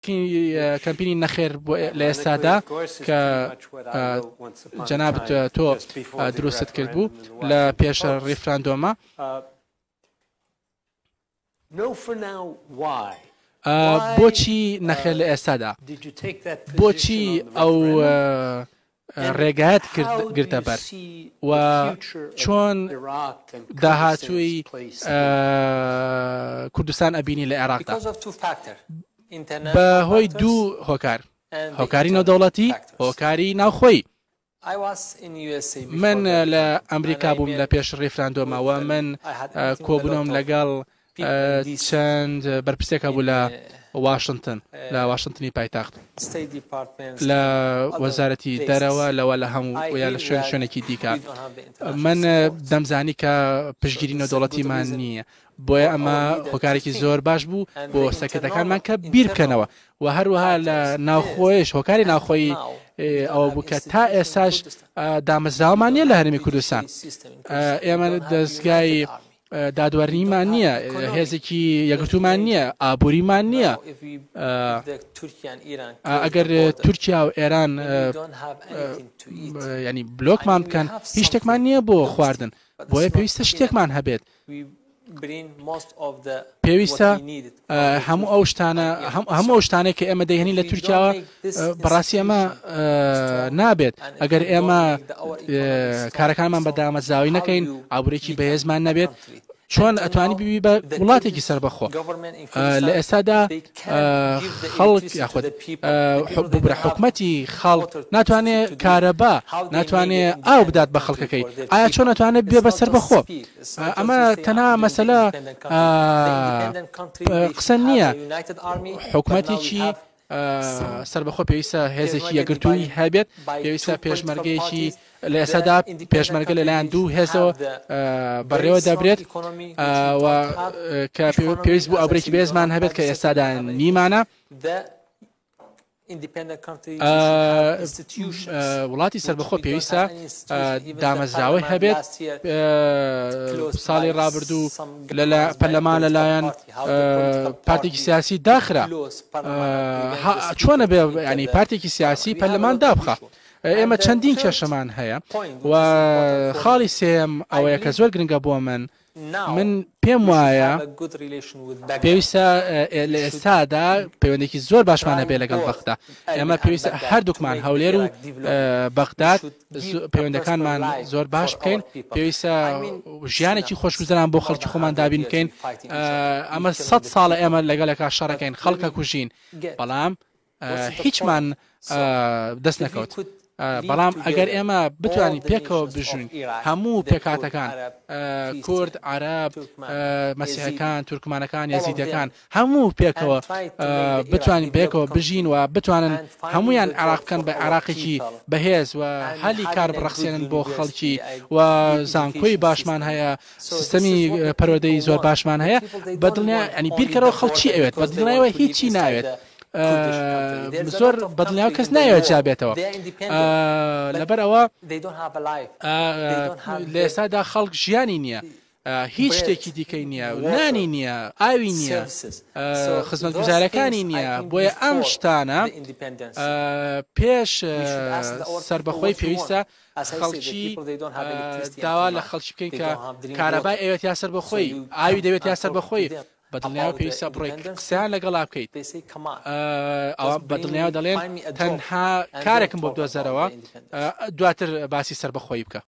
کەمپینی نەخێر لە ئێستادا کە جەناب تۆ دروستت کرد بوو لە پێش ڕیفراندۆمە بۆچی نەخێر لە ئێستادا بۆچی ئەو ڕێگایەت گرتە بەر و چۆن داهاتووی کوردستان ئەبینی لە عێراقدا بەهۆی دوو هۆکار هۆکاری نێودەوڵەتی هۆکاری ناوخۆی من لە ئەمریکا بووم لە پێش ڕیفراندۆمەوە من کۆبوونەوەم لەگەڵ چەند بەرپرسێکە بوو لە واشنگتن لە واشنگتنی پایتەخت لە وەزارەتی دەرەوە لەوە لە هەموو یا لە شوێنێکی دیکە من دەمزانی کە پشتگیری نێودەوڵەتیمان نییە بۆیە ئەمە هۆکارێکی زۆر باش بوو بۆ سەرکردەکانمان کە بیر بکەنەوە و هەروەها لە ناوخۆیش هۆکاری ناوخۆی ئەوە بوو کە تا ئێستاش دامەزراوەمان نییە لە هەرێمی کوردستان ئێمە دەستگای دادوەرنیمان نییە هێزێکی یەکگرتوومان نییە ئابووریمان نییە ئەگەر تورکیا و ئێران ینی بلۆکمان بکەن هیچ شتێکمان نییە بۆ خواردن بۆیە پێویستە شتێکمان هەبێت پێویستە هەموو ئەو شتانێک کە ئێمە دەیهێنین لە تورکیاوە بەڕاستی ئەمە نابێت ئەگەر ئێمە کارەکانمان بە دامەزراوی نەکەین ئابوورێکی بەهێزمان نەبێت چۆن ئەتوانی بیبی بە وڵاتێکی سربەخۆ لە ئێستادا خەڵک یاخود ببرە حکومەتی خەڵک ناتوانێت کارەبا ناتوانێت ئاو بدات بە خەڵکەکەی ئایا چۆن ناتوانێت بێ بە سربەخۆ ئەمە تەنها مەسەلە قسە نییە حکومەتێکی سربەخۆ پێویستە هێزێکی یەکگرتووی هەبێت پێویستە پێشمەرگەیەکی لە ئێستادا پێشمەرگە لەلایەن دوو هێزەوە بەڕێوە دەبرێت کە پێویست بوو ئەوبرێکی بێزمان هەبێت کە ئێستادا نیمانە وڵاتی سربەخۆ پێویستە دامەزراوەی هەبێت ساڵی ڕابردوو لە پەرلەمان لەلایەن پارتێکی سیاسی داخرا چۆنە بێ ینی پارتێکی سیاسی پەرلەمان دابخە ئێمە چەندین کێشەمان هەیە و خاڵی سێم ئەوەیە کە زۆر گرنگە بۆ من پێم وایە پێویستە لە ئێستادا پەیوەندێکی زۆر باشمان هەبێ لەگەڵ بەغدا ئێمە پێویستە هەردووکمان هەولێر و بەغداد پەیوەندەکانمان زۆر باش بکەین پێویستە ژیانێکی خۆشگوزەران بۆ خەڵکی خۆمان دابین بکەین ئەمە 100 ساڵە ئێمە لەگەڵێکا شەڕەکەین خەڵکە کوژین بەڵام هیچمان دەست نەکەوت بەڵام ئەگەر ئێمە بتوانین پێکەوە بژین هەموو پێکاتەکان کورد عەرەب مەسیحەکان تورکمانەکان یەزیدەکان هەموو پێکەوە بتوانین پێکەوە بژین و بتوانن هەمویان عێراق بکەن بە عێراقێکی بەهێز و هەلی کار بڕەخسێنن بۆ خەڵکی و زانکۆی باشمان هەیە سیستەمی پەروەردەی زۆر باشمان هەیە بەدڵنیا ئەنی بیرکەرەوە خەڵکی ئەوێت بەدڵنیایەوە هیچی ناوێت زۆر بەدڵنیاو کەس نایەوە جابێتەوە لەبەر ئەوە لە ئێستادا خەڵک ژیانی نییە هیچ شتێکی دیکەی نییە نانی نییە ئاوی نییە خزمەتگوزارەکانی نییە بۆیە ئەم شتانە پێش سربەخۆی پێویستە خەڵکی داوا لە خەڵکی بکەین کە کارەبای ئەوێت یا سربەخۆی ئاوی دەوێت یا سربەخۆی بەدڵنیاوە پێویستە بڕێک قسەیان لەگەڵا بکەیت ئەوە بەدڵنیاوە دەڵێن تەنها کارێکم بۆ بدۆزەرەوە دواتر باسی سربەخۆی بکە